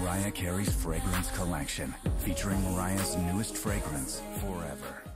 Mariah Carey's fragrance collection, featuring Mariah's newest fragrance, Forever.